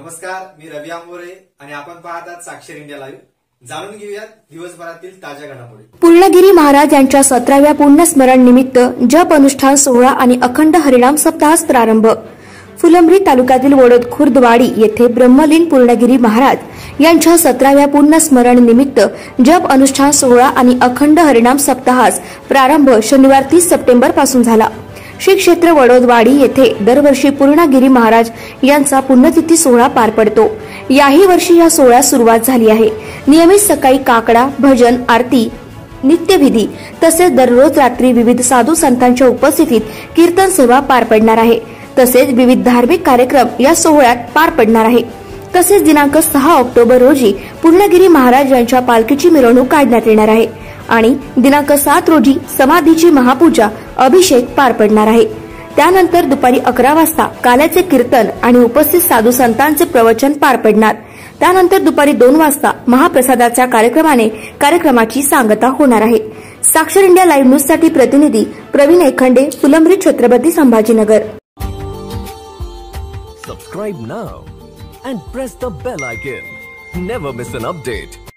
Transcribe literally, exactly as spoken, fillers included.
नमस्कार, मी रवी आंबोरे आणि आपण पाहतात साक्षर इंडिया लाईव्ह. जाणून घेऊयात दिवसभरातील ताज्या घडामोडी. पूर्णगिरी महाराज यांच्या सतराव्या पुण्यस्मरण निमित्त जप अनुष्ठान सोहळा आणि अखंड हरिनाम सप्ताहास प्रारंभ. फुलंब्री तालुक्यातील वडोद खुर्दवाडी येथे ब्रह्मलीन पूर्णगिरी महाराज यांच्या सतराव्या पुण्यस्मरण निमित्त जप अनुष्ठान सोहळा आणि अखंड हरिनाम सप्ताहास प्रारंभ शनिवार तीस सप्टेंबर पासून झाला. श्री क्षेत्र वडोदवाडी येथे दरवर्षी पूर्णगिरी महाराज यांचा पुण्यतिथी सोहळा पार पडतो. याही वर्षी या सोहळ्यास सुरुवात झाली आहे. नियमित सकाळी काकडा, भजन, आरती, नित्यविधी तसेच दररोज रात्री विविध साधू संतांच्या उपस्थितीत कीर्तन सेवा पार पडणार आहे. तसेच विविध धार्मिक कार्यक्रम या सोहळ्यात पार पडणार आहे. तसेच दिनांक सहा ऑक्टोबर रोजी पूर्णगिरी महाराज यांच्या पालखीची मिरवणूक काढण्यात येणार आहे आणि दिनांक सात रोजी समाधीची महापूजा अभिषेक पार पडणार आहे. त्यानंतर दुपारी अकरा वाजता काल्याचे कीर्तन आणि उपस्थित साधू संतांचे प्रवचन पार पडणार. त्यानंतर दुपारी दोन वाजता महाप्रसादाच्या कार्यक्रमाने कार्यक्रमाची सांगता होणार आहे. साक्षर इंडिया लाईव्ह न्यूज साठी प्रतिनिधी Pravin Ekhande, Phulambri, Chhatrapati Sambhajinagar. Subscribe now and press the bell icon. Never miss an update.